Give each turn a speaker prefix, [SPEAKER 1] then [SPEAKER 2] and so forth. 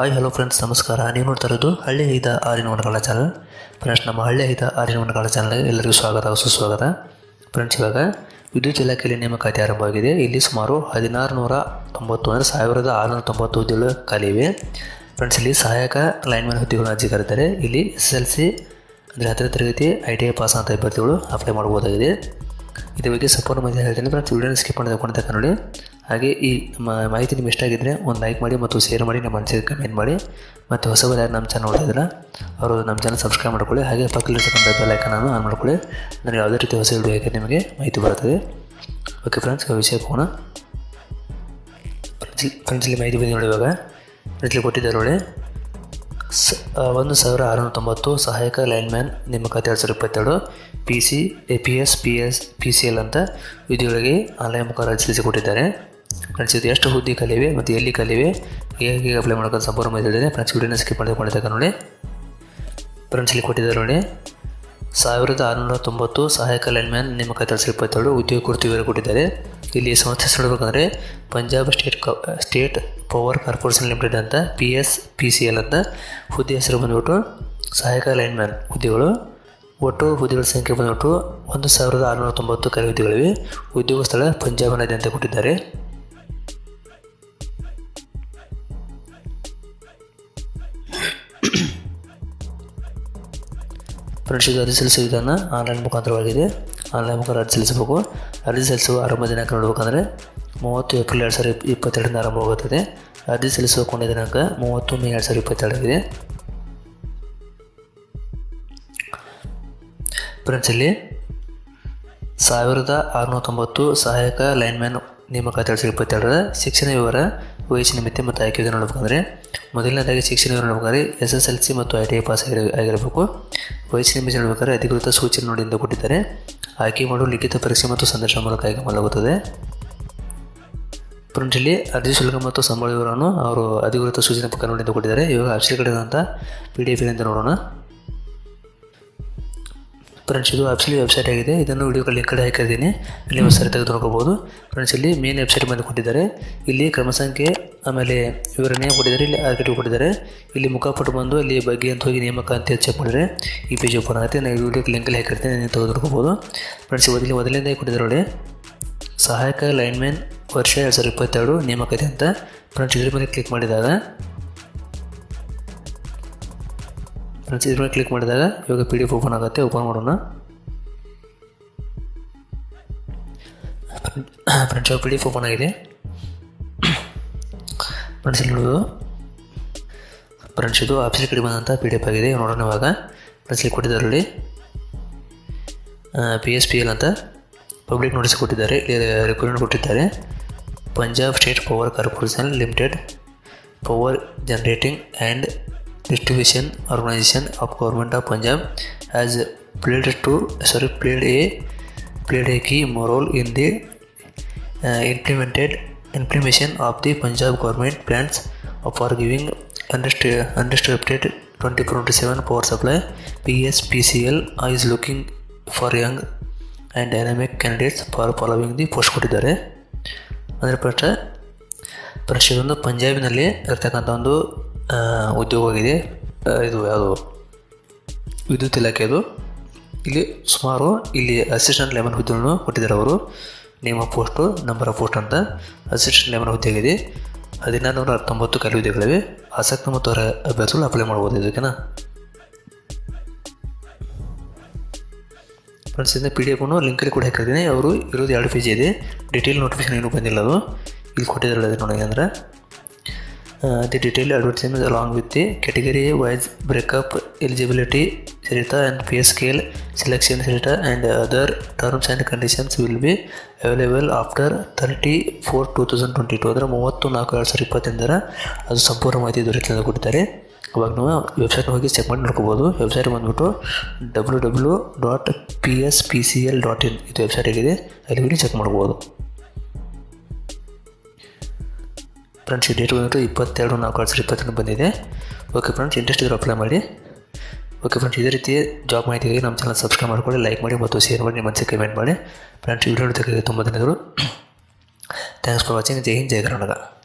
[SPEAKER 1] Hi hello friends, ನಮಸ್ಕಾರ. ನೀವು ನೋಡ್ತಾ ಇರೋದು ಹಳ್ಳಿ ಹಿತ ಆರಿನ ಮನಗಳ ಚಾನಲ್. ಫ್ರೆಂಡ್ಸ್, ನಮ್ಮ ಹಳ್ಳಿ ಹಿತ ಆರಿನ ಮನಗಳ ಚಾನಲ್ಗೆ ಎಲ್ಲರಿಗೂ ಸ್ವಾಗತ, ಸುಸ್ವಾಗತ. ಫ್ರೆಂಡ್ಸ್, ಇವಾಗ ವಿದ್ಯುತ್ ಇಲಾಖೆಯಲ್ಲಿ ನೇಮಕಾತಿ ಆರಂಭವಾಗಿದೆ. ಇಲ್ಲಿ ಸುಮಾರು 1690 ಅಂದರೆ 1690 ಹುದ್ದೆಗಳು ಖಾಲಿ ಇವೆ. ಫ್ರೆಂಡ್ಸ್, ಇಲ್ಲಿ ಸಹಾಯಕ ಲೈನ್ಮನ್ ಹುದ್ದೆಗಳನ್ನು ಅರ್ಜಿ ಕರೀತಾರೆ. ಇಲ್ಲಿ SSLC ಅಂದರೆ 10ನೇ ತರಗತಿ ITI ಪಾಸ್ ಅಂತ ಅಭ್ಯರ್ಥಿಗಳು ಅಪ್ಲೈ ಮಾಡ್ಬೋದಾಗಿದೆ. ಇದ್ರ ಬಗ್ಗೆ ಸಂಪೂರ್ಣ ಮಾಹಿತಿ ಹೇಳ್ತೀನಿ. ಫ್ರೆಂಡ್ಸ್, ವಿಡಿಯೋನ ಸ್ಕಿಪ್ ಮಾಡಿದ ನೋಡಿ. ಹಾಗೆ ಈ ನಮ್ಮ ಮಾಹಿತಿ ನಿಮ್ಗೆ ಇಷ್ಟ ಆಗಿದ್ದರೆ ಒಂದು ಲೈಕ್ ಮಾಡಿ ಮತ್ತು ಶೇರ್ ಮಾಡಿ, ನಮ್ಮ ಮನಸ್ಸಿಗೆ ಕಮೆಂಟ್ ಮಾಡಿ. ಮತ್ತು ಹೊಸಬರು ಯಾರು ನಮ್ಮ ಚಾನಲ್ ನೋಡಿದ್ರೆ ಅವರು ನಮ್ಮ ಚಾನಲ್ ಸಬ್ಸ್ಕ್ರೈಬ್ ಮಾಡ್ಕೊಳ್ಳಿ. ಹಾಗೆ ಪಕ್ಕದಲ್ಲಿರ್ತಕ್ಕಂಥ ಬೆಲ್ ಐಕಾನನ್ನು ಆನ್ ಮಾಡ್ಕೊಳ್ಳಿ. ನನಗೆ ಯಾವುದೇ ರೀತಿ ಹೊಸ ವಿಡಿಯೋ ಹಾಕಿ ನಿಮಗೆ ಮಾಹಿತಿ ಬರುತ್ತದೆ. ಓಕೆ ಫ್ರೆಂಡ್ಸ್, ವಿಷಯಕ್ಕೆ ಹೋಗೋಣ. ಫ್ರೆಂಡ್ಸ್, ಇಲ್ಲಿ ಮಾಹಿತಿ ಬಂದು ನೋಡಿ. ಇವಾಗ ಇಲ್ಲಿ ಕೊಟ್ಟಿದ್ದಾರೆ ನೋಡಿ, 1690 ಸಹಾಯಕ ಲೈನ್ಮ್ಯಾನ್ ನೇಮಕಾತಿ 2022 PC, APS, PS, PCL ಅಂತ ಹುದ್ದೆಗಳಿಗೆ ಆನ್ಲೈನ್ ಮುಖಾಂತರ ಅರ್ಜಿ ಕೊಟ್ಟಿದ್ದಾರೆ. ಫ್ರೆಂಡ್ಸ್, ಇದು ಎಷ್ಟು ಹುದ್ದೆ ಕಲಿವೆ ಮತ್ತು ಎಲ್ಲಿ ಕಲಿವೆ, ಹೇಗೆ ಅಪ್ಲೈ ಮಾಡ್ಕೊಂಡು ಸಂಪೂರ್ಣ ಮಾಹಿತಿ ಹೇಳಿದೆ. ಫ್ರೆಂಡ್ಸ್, ವಿಡಿಯೋನ ಸ್ಕಿಪ್ ಮಾಡಿದಾಗ ನೋಡಿ. ಫ್ರೆಂಡ್ಸ್, ಇಲ್ಲಿ ಕೊಟ್ಟಿದ್ದಾರೆ ನೋಡಿ, 1690 ಸಹಾಯಕ ಲೈನ್ಮ್ಯಾನ್ ನೇಮಕಾತಿ 2022 ಉದ್ಯೋಗ ಕುರಿತು ವಿವರ ಕೊಟ್ಟಿದ್ದಾರೆ. ಇಲ್ಲಿ ಸಂಸ್ಥೆ ನೋಡಬೇಕಂದ್ರೆ Punjab state power corporation limited ಅಂತ PSPCL ಅಂತ ಹುದ್ದೆ ಹೆಸರು ಬಂದ್ಬಿಟ್ಟು ಸಹಾಯಕ ಲೈನ್ಮ್ಯಾನ್ ಹುದ್ದೆಗಳು. ಒಟ್ಟು ಹುದ್ದೆಗಳ ಸಂಖ್ಯೆ ಬಂದ್ಬಿಟ್ಟು 1690 ಖಾಲಿ ಹುದ್ದೆಗಳಿವೆ. ಉದ್ಯೋಗ ಸ್ಥಳ ಪಂಜಾಬ್ ನದಿ ಅಂತ ಕೊಟ್ಟಿದ್ದಾರೆ. ಫ್ರೆಂಡ್ಸ್, ಇದು ಅರ್ಜಿ ಸಲ್ಲಿಸುವ ವಿಧಾನ ಆನ್ಲೈನ್ ಮುಖಾಂತರವಾಗಿದೆ. ಆನ್ಲೈನ್ ಮುಖಾಂತರ ಅರ್ಜಿ ಸಲ್ಲಿಸಬೇಕು. ಅರ್ಜಿ ಸಲ್ಲಿಸುವ ಆರಂಭ ದಿನಾಂಕ ನೋಡಬೇಕಂದ್ರೆ 30 ಏಪ್ರಿಲ್ 2022 ಆರಂಭವಾಗುತ್ತದೆ. ಅರ್ಜಿ ಸಲ್ಲಿಸುವ ಕೊನೆಯ ದಿನಾಂಕ 30 ಮೇ 2022 ಆಗಿದೆ. ಫ್ರೆಂಡ್ಸ್, ಇಲ್ಲಿ 1690 ಸಹಾಯಕ ಲೈನ್ಮ್ಯಾನ್ ನೇಮಕಾತಿ 2022 ಶಿಕ್ಷಣ ವಿವರ, ವಯಸ್ಸಿನ ಮಿತಿ ಮತ್ತು ಆಯ್ಕೆಗೆ ನೋಡಬೇಕಂದ್ರೆ ಮೊದಲನೇದಾಗಿ ಶಿಕ್ಷಣ ವಿವರ ನೋಡಬೇಕಾದ್ರೆ SSLC ಮತ್ತು ITI ಪಾಸ್ ಆಗಿರಬೇಕು. ವಯಸ್ಸಿನ ಮಿತಿ ನೋಡಬೇಕಾದ್ರೆ ಅಧಿಕೃತ ಸೂಚನೆ ನೋಡಿಂದ ಕೊಟ್ಟಿದ್ದಾರೆ. ಆಯ್ಕೆ ಮಾಡಲು ಲಿಖಿತ ಪರೀಕ್ಷೆ ಮತ್ತು ಸಂದರ್ಶನ ಮೂಲಕ ಆಯ್ಕೆ ಮಾಡಲಾಗುತ್ತದೆ. ಫ್ರೆಂಡ್ಸ್, ಇಲ್ಲಿ ಅರ್ಜಿ ಶುಲ್ಕ ಮತ್ತು ಸಂಬಳ ವಿವರವನ್ನು ಅವರು ಅಧಿಕೃತ ಸೂಚನೆ ಪಕ್ಕ ನೋಡಿಂದ ಕೊಟ್ಟಿದ್ದಾರೆ. ಇವಾಗ ವೆಬ್ಸೈಟ್ ಕಡೆದಂಥ PDF ಅಂತ ನೋಡೋಣ. ಫ್ರೆಂಡ್ಸ್, ಇದು ವೆಬ್ಸೈಟ್ ಆಗಿದೆ. ಇದನ್ನು ವಿಡಿಯೋ ಲಿಂಕ್ ಕಡೆ ಹಾಕಿದ್ದೀನಿ, ಇಲ್ಲಿ ಸರಿ ತೆಗೆದು ನೋಡ್ಕೋಬೋದು. ಫ್ರೆಂಡ್ಸ್, ಇಲ್ಲಿ ಮೇನ್ ವೆಬ್ಸೈಟ್ ಮೇಲೆ ಕೊಟ್ಟಿದ್ದಾರೆ. ಇಲ್ಲಿ ಕ್ರಮ ಸಂಖ್ಯೆ, ಆಮೇಲೆ ವಿವರಣೆ ಕೊಟ್ಟಿದ್ದಾರೆ. ಇಲ್ಲಿ ಆರ್ಕಿಟಿವ್ ಕೊಟ್ಟಿದ್ದಾರೆ. ಇಲ್ಲಿ ಮುಖಪುಟ ಬಂದು ಇಲ್ಲಿ ಬಗ್ಗೆ ಅಂತ ಹೋಗಿ ನೇಮಕ ಅಂತ ಚೆಕ್ ಮಾಡಿದ್ರೆ ಈ ಪೇಜ್ ಓಪನ್ ಆಗುತ್ತೆ. ನಾನು ವಿಡಿಯೋ ಲಿಂಕಲ್ಲಿ ಹಾಕಿರ್ತೀನಿ, ನೀವು ತೆಗೆದು ನೋಡ್ಕೋಬೋದು. ಫ್ರೆಂಡ್ಸ್, ಮೊದಲಿಂದ ಕೊಟ್ಟಿದ್ದಾರೆ ನೋಡಿ, ಸಹಾಯಕ ಲೈನ್ಮ್ಯಾನ್ ವರ್ಷ 2022 ನೇಮಕಾತಿ ಅಂತ. ಫ್ರೆಂಡ್ಸ್, ಇದ್ರ ಮೇಲೆ ಕ್ಲಿಕ್ ಮಾಡಿದಾಗ ಇವಾಗ PDF ಓಪನ್ ಆಗುತ್ತೆ. ಓಪನ್ ಮಾಡೋಣ. ಫ್ರೆಂಡ್ಸ್, PDF ಓಪನ್ ಆಗಿದೆ. ಫ್ರೆಂಡ್ಸ್, ಇಲ್ಲಿ ನೋಡೋದು. ಫ್ರೆಂಡ್ಸ್, ಇದು ಆಫೀಸ್ ಕಡೆ ಬಂದಂಥ PDF ಆಗಿದೆ. ನೋಡೋಣ ಇವಾಗ. ಫ್ರೆಂಡ್ಸ್, ಇಲ್ಲಿ ಕೊಟ್ಟಿದ್ದಾರೆ ನೋಡಿ, PSPL ಅಂತ ಪಬ್ಲಿಕ್ ನೋಟಿಸ್ ಕೊಟ್ಟಿದ್ದಾರೆ. ರಿಕ್ವೈರ್ಮೆಂಟ್ ಕೊಟ್ಟಿದ್ದಾರೆ. Punjab state power corporation limited power generating and distribution organization of government of Punjab has played a key role in the implementation of the Punjab government plans for giving undisturbed 24/7 power supply. PSPCL is looking for young and dynamic candidates for following the post ಕೊಟ್ಟಿದ್ದಾರೆ. ಅಂದರೆ ಇದೊಂದು ಪಂಜಾಬಿನಲ್ಲಿ ಇರ್ತಕ್ಕಂಥ ಒಂದು ಉದ್ಯೋಗವಾಗಿದೆ. ಇದು ಯಾವುದು ವಿದ್ಯುತ್ ಇಲಾಖೆದು. ಇಲ್ಲಿ ಸುಮಾರು ಅಸಿಸ್ಟೆಂಟ್ ಲೆಮನ್ ಹುದ್ದೆಗಳನ್ನು ಕೊಟ್ಟಿದ್ದಾರೆ ಅವರು. Name post, number of post ಅಂತ ಅಸಿಸ್ಟೆಂಟ್ ಲೆಮನ್ ಹುದ್ದೆಗಿದೆ. 1690 ಖಾಲಿ ಹುದ್ದೆಗಳಿವೆ. ಆಸಕ್ತ ಮತ್ತು ಅವರ ಅಭ್ಯರ್ಥಿಗಳು ಅಪ್ಲೈ ಮಾಡ್ಬೋದು ಇದಕ್ಕೆನಾ. ಫ್ರೆಂಡ್ಸ್, ಇಂದ PDF ಲಿಂಕಲ್ಲಿ ಕೂಡ ಹಾಕಿದ್ದೀನಿ. ಅವರು ಇರೋದು 2 ಪೇಜ್ ಇದೆ. ಡಿಟೇಲ್ ನೋಟಿಫಿಕೇಶನ್ ಏನೂ ಬಂದಿಲ್ಲ. ಅದು ಇಲ್ಲಿ ಕೊಟ್ಟಿದ್ದಾರೆ. ಅದು ನೋಡಿ ಅಂದರೆ the detailed advertisement along with the category wise breakup, eligibility criteria and pay scale, selection criteria and other terms and conditions will be available after 30/4/2022 ಅಂದರೆ 30/4/2022 ಅದು ಸಂಪೂರ್ಣ ಮಾಹಿತಿ ದೊರೆಯುತ್ತದೆ ಕೊಟ್ಟಿದ್ದಾರೆ. ಅವಾಗ ನಾವು ವೆಬ್ಸೈಟ್ ಹೋಗಿ ಚೆಕ್ ಮಾಡಿ ನೋಡ್ಕೋಬೋದು. ವೆಬ್ಸೈಟ್ ಬಂದುಬಿಟ್ಟು www.pspcl.in ಇದು ವೆಬ್ಸೈಟ್ ಆಗಿದೆ. ಅಲ್ಲಿ ಹೋಗಿ ಚೆಕ್ ಮಾಡ್ಬೋದು. ಫ್ರೆಂಡ್ಸ್, ಈ ಡೇಟ್ ಬಂದ್ಬಿಟ್ಟು 22/4/2022 ಬಂದಿದೆ. ಓಕೆ ಫ್ರೆಂಡ್ಸ್, ಇಂಟ್ರೆಸ್ಟ್ ಇದ್ದರೆ ಅಪ್ಲೈ ಮಾಡಿ. ಓಕೆ ಫ್ರೆಂಡ್ಸ್, ಇದೇ ರೀತಿ ಜಾಬ್ ಮಾಹಿತಿಗಾಗಿ ನಮ್ಮ ಚಾನಲ್ ಸಬ್ಸ್ಕ್ರೈಬ್ ಮಾಡ್ಕೊಳ್ಳಿ, ಲೈಕ್ ಮಾಡಿ ಮತ್ತು ಶೇರ್ ಮಾಡಿ, ನಿಮ್ಮ ಮನಸ್ಸಿಗೆ ಕಮೆಂಟ್ ಮಾಡಿ. ಫ್ರೆಂಡ್ಸ್, ವಿಡಿಯೋ ನೋಡೋದಕ್ಕೆ ತುಂಬ ಧನ್ಯವಾದಗಳು. Thanks for watching. ಜೈ ಹಿಂದ್, ಜೈ ಕರ್ನಾಟಕ.